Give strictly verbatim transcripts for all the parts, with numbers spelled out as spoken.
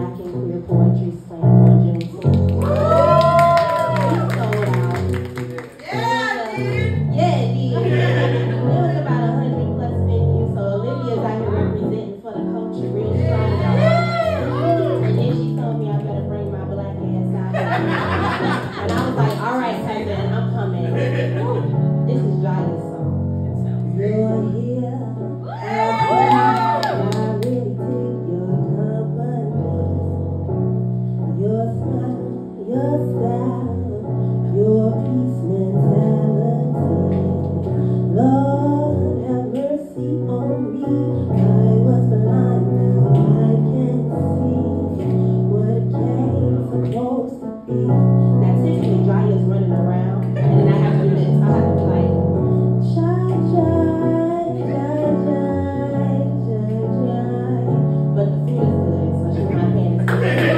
Black and Queer Poetry Slam on Juneteenth. We sold out. Yeah, it did. Yeah, it did. It was about a hundred plus venues, so Olivia's out here representing for the culture real strong. And then she told me I better bring my black ass out here. And I was like, all right, cousin, I'm coming. This is Jolly's song. You're here. Your style, your peace mentality. Lord, have mercy on me. I was blind, now I can see what it came supposed to be. Now, typically, Jaya's running around, and then I have to do this. I have to be like, shy, shy, shy, shy, shy, shy. But the food is good, so she's not paying attention.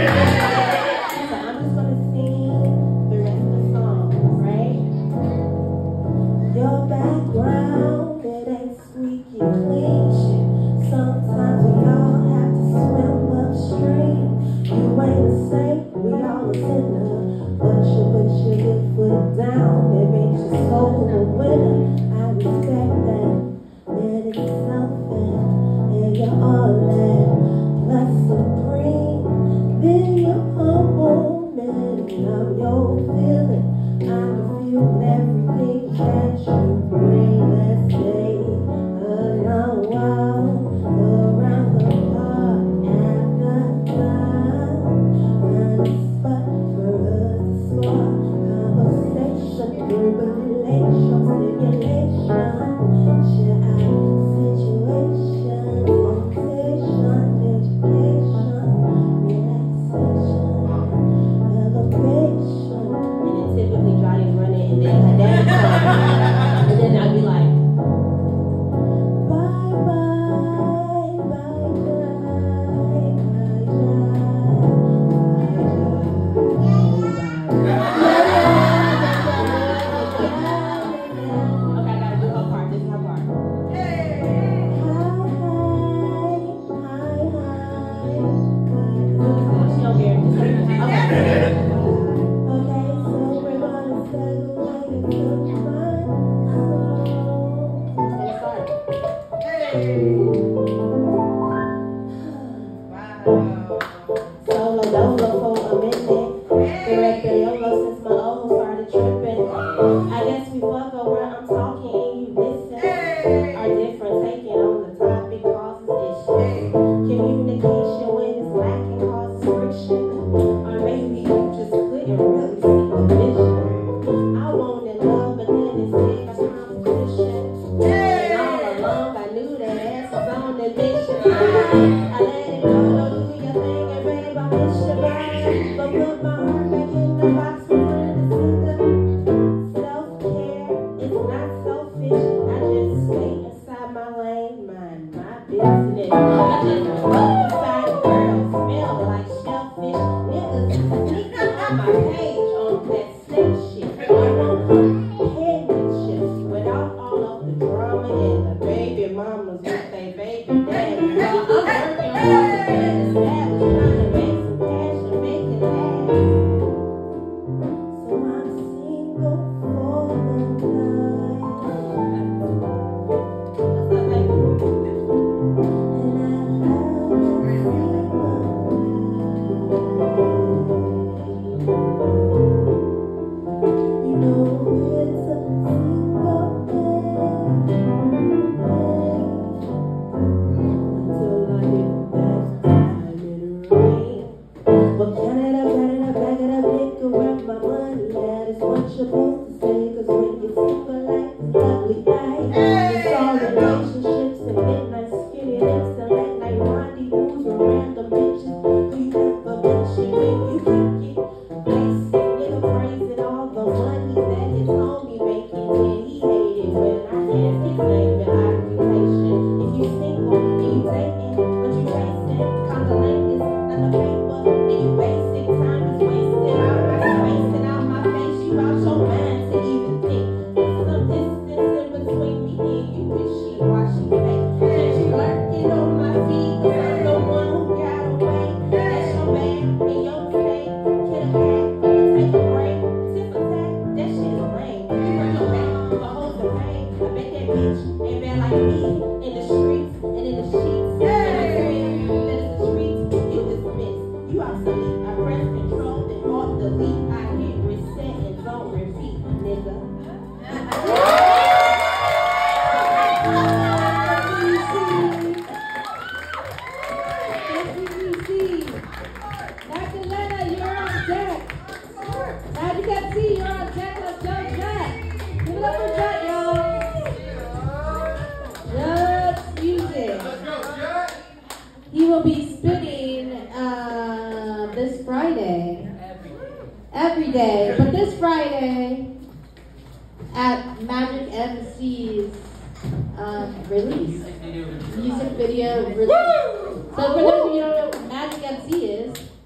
Your background, it ain't squeaky clean shit. Sometimes we all have to swim upstream. You ain't a saint, we all a sinner. But you put your good foot down, it makes your soul a winner. I respect that, that it's something, and you're all that. Plus supreme, then you're humble, man, and I'm your feeling. I can feel everything that you bring. Let's stay a long while around the park after time. Find a spot for us to spark conversation, revelation, stimulation. Share our situation, temptation, education, relaxation, elevation. And then typically Johnny's running, and then her dad comes, and then I'll be like, bye bye, bye bye, okay, I gotta do her part. This is her part. Hey, hi, hi, hi, hi. She don't care. Okay. Okay, so we're gonna segue into my song. Let's start. Hey! Wow. Solo dolo for a minute. Director YOLO since my old started tripping. I guess we fuck over, I'm talking and you listen. Our different taking on the topic causes issues. Communication when it's lacking causes friction. Or maybe you just couldn't really see the vision. I wanted love, but then it's big competition. And all along I knew that ass was on the mission. I let it go, go do your thing, and babe, I miss you, bye. But put my heart back in the box and turn to see the self-care. It's not selfish, I just stay inside my lane, mind my business. I just look inside the girl, smell like shellfish. Niggas sneaking on my page on that snake shit. I want companionship without all of the drama and the baby mamas with they baby daddy. I'm working hard to get established, trying to make some cash and make it last. So I'm single for the night. What's up, baby? And I have he will be spinning uh, this Friday. Every day. But this Friday at Magic M C's um, release. Music video release. So for those of you who don't know what Magic M C is,